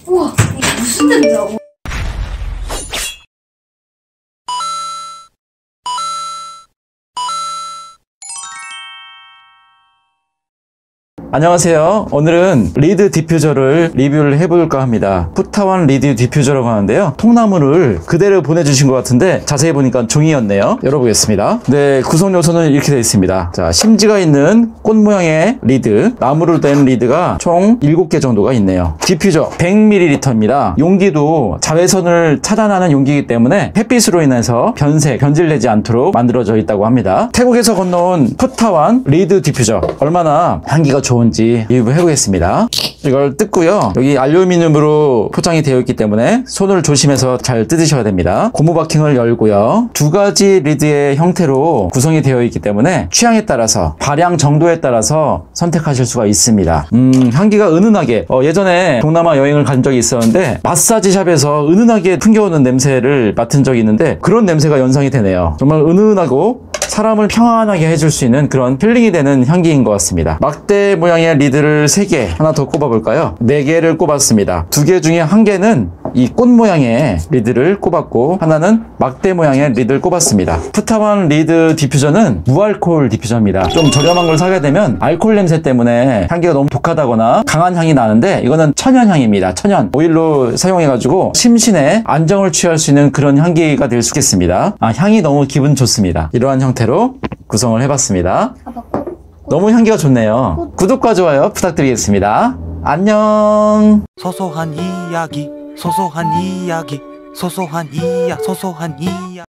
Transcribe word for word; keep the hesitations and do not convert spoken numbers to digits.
우와, 이게 무슨 냄새야? 안녕하세요. 오늘은 리드 디퓨저를 리뷰를 해볼까 합니다. 푸타완 리드 디퓨저라고 하는데요. 통나무를 그대로 보내주신 것 같은데 자세히 보니까 종이였네요. 열어보겠습니다. 네, 구성 요소는 이렇게 되어 있습니다. 자, 심지가 있는 꽃 모양의 리드, 나무로 된 리드가 총 일곱 개 정도가 있네요. 디퓨저 백 밀리리터입니다. 용기도 자외선을 차단하는 용기이기 때문에 햇빛으로 인해서 변색, 변질되지 않도록 만들어져 있다고 합니다. 태국에서 건너온 푸타완 리드 디퓨저, 얼마나 향기가 좋은지 리뷰해 보겠습니다. 이걸 뜯고요. 여기 알루미늄으로 포장이 되어 있기 때문에 손을 조심해서 잘 뜯으셔야 됩니다. 고무 바킹을 열고요. 두 가지 리드의 형태로 구성이 되어 있기 때문에 취향에 따라서, 발향 정도에 따라서 선택하실 수가 있습니다. 음, 향기가 은은하게, 어, 예전에 동남아 여행을 간 적이 있었는데 마사지샵에서 은은하게 풍겨오는 냄새를 맡은 적이 있는데 그런 냄새가 연상이 되네요. 정말 은은하고 사람을 평안하게 해줄 수 있는 그런 힐링이 되는 향기인 것 같습니다. 막대 모양의 리드를 세 개, 하나 더 꼽아볼까요? 네 개를 꼽았습니다. 두 개 중에 한 개는 이 꽃 모양의 리드를 꼽았고 하나는 막대 모양의 리드를 꼽았습니다. 푸타완 리드 디퓨저는 무알코올 디퓨저입니다. 좀 저렴한 걸 사게 되면 알코올 냄새 때문에 향기가 너무 독하다거나 강한 향이 나는데 이거는 천연향입니다. 천연 오일로 사용해가지고 심신에 안정을 취할 수 있는 그런 향기가 될 수 있겠습니다. 아, 향이 너무 기분 좋습니다. 이러한 형태로 구성을 해봤습니다. 너무 향기가 좋네요. 구독과 좋아요 부탁드리겠습니다. 안녕. 소소한 이야기, 소소한 이야기, 소소한 이야, 소소한 이야.